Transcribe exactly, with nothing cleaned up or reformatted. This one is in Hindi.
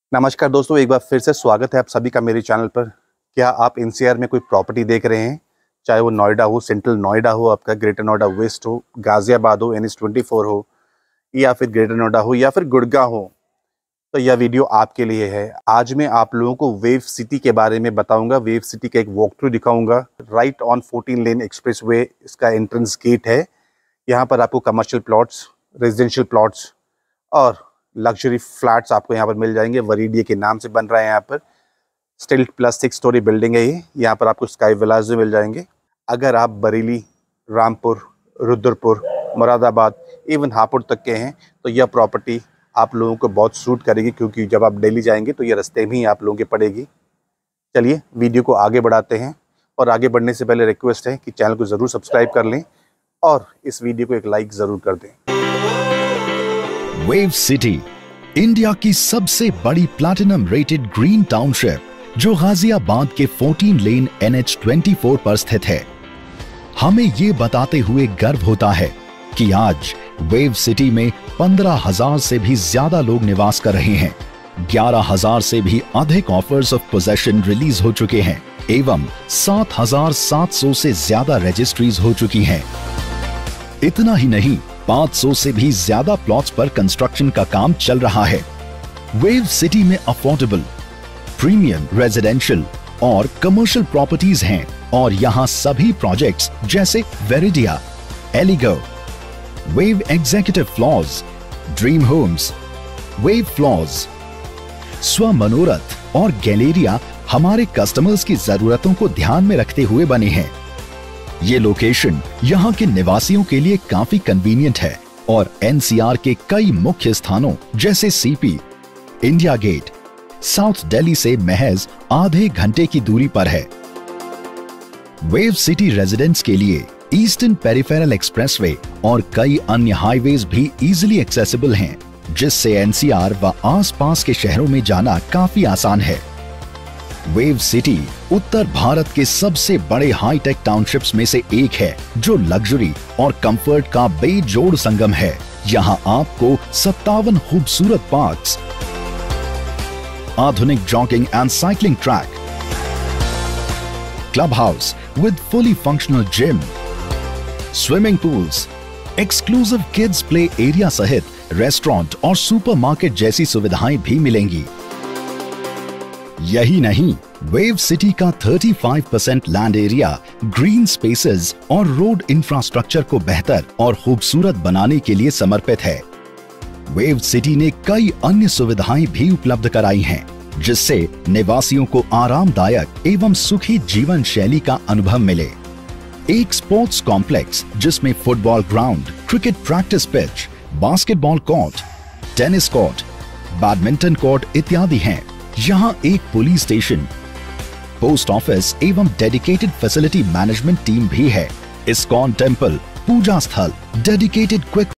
नमस्कार दोस्तों, एक बार फिर से स्वागत है आप सभी का मेरे चैनल पर। क्या आप एनसीआर में कोई प्रॉपर्टी देख रहे हैं, चाहे वो नोएडा हो, सेंट्रल नोएडा हो, आपका ग्रेटर नोएडा वेस्ट हो, गाजियाबाद हो, एन एच ट्वेंटी फोर हो, या फिर ग्रेटर नोएडा हो, या फिर गुड़गांव हो, तो यह वीडियो आपके लिए है। आज मैं आप लोगों को वेव सिटी के बारे में बताऊंगा। वेव सिटी का एक वॉक थ्रू दिखाऊंगा। Right on fourteen lane expressway इसका एंट्रेंस गेट है। यहाँ पर आपको कमर्शियल प्लॉट्स, रेजिडेंशियल प्लॉट्स और लग्जरी फ्लैट्स आपको यहाँ पर मिल जाएंगे। वरीडिया के नाम से बन रहा है। यहाँ पर steel plus six storey building है ये। यहाँ पर आपको स्काई विलाज भी मिल जाएंगे। अगर आप बरेली, रामपुर, रुद्रपुर, मुरादाबाद, इवन हापुड़ तक के हैं तो यह प्रॉपर्टी आप लोगों को बहुत सूट करेगी, क्योंकि जब आप दिल्ली जाएंगे तो ये रास्ते में ही आप लोगों के पड़ेगी। चलिए वीडियो को आगे बढ़ाते हैं, और आगे बढ़ने से पहले रिक्वेस्ट है कि चैनल को ज़रूर सब्सक्राइब कर लें और इस वीडियो को एक लाइक ज़रूर कर दें। वेव सिटी इंडिया की सबसे बड़ी प्लैटिनम रेटेड ग्रीन टाउनशिप, जो गाजियाबाद के fourteen lane N H twenty four पर स्थित है। हमें ये बताते हुए गर्व होता है कि आज वेव सिटी में पंद्रह हजार से भी ज्यादा लोग निवास कर रहे हैं। ग्यारह हजार से भी अधिक ऑफर्स ऑफ पोजेशन रिलीज हो चुके हैं एवं सात हजार सात सौ से ज्यादा रजिस्ट्रीज हो चुकी हैं। इतना ही नहीं, पाँच सौ से भी ज्यादा प्लॉट्स पर कंस्ट्रक्शन का काम चल रहा है। वेव सिटी में अफोर्डेबल, प्रीमियम रेजिडेंशियल और कमर्शियल प्रॉपर्टीज हैं, और यहाँ सभी प्रोजेक्ट्स जैसे Veridia, Eligo, Wave Executive Floors, Dream Homes, Wave Floors, Swa Manorath और गैलेरिया हमारे कस्टमर्स की जरूरतों को ध्यान में रखते हुए बने हैं। ये लोकेशन यहाँ के निवासियों के लिए काफी कन्वीनियंट है और एनसीआर के कई मुख्य स्थानों जैसे CP, India Gate, South Delhi से महज आधे घंटे की दूरी पर है। वेव सिटी रेजिडेंट्स के लिए ईस्टर्न पेरिफेरल एक्सप्रेसवे और कई अन्य हाईवेज भी इजीली एक्सेसिबल हैं, जिससे एनसीआर व आसपास के शहरों में जाना काफी आसान है। वेव सिटी उत्तर भारत के सबसे बड़े हाईटेक टाउनशिप्स में से एक है, जो लग्जरी और कंफर्ट का बेजोड़ संगम है। यहाँ आपको सत्तावन खूबसूरत पार्क्स, आधुनिक jogging and cycling track, club house with fully functional gym, swimming pools, exclusive kids play area सहित रेस्टोरेंट और सुपरमार्केट जैसी सुविधाएं भी मिलेंगी। यही नहीं, वेव सिटी का पैंतीस percent land area green spaces और रोड इंफ्रास्ट्रक्चर को बेहतर और खूबसूरत बनाने के लिए समर्पित है। वेव सिटी ने कई अन्य सुविधाएं भी उपलब्ध कराई हैं, जिससे निवासियों को आरामदायक एवं सुखी जीवन शैली का अनुभव मिले। एक स्पोर्ट्स कॉम्प्लेक्स जिसमें football ground, cricket practice pitch, basketball court, tennis court, badminton court इत्यादि हैं। यहाँ एक पुलिस स्टेशन, पोस्ट ऑफिस एवं डेडिकेटेड फैसिलिटी मैनेजमेंट टीम भी है। इस्कॉन टेम्पल, पूजा स्थल, डेडिकेटेड क्विक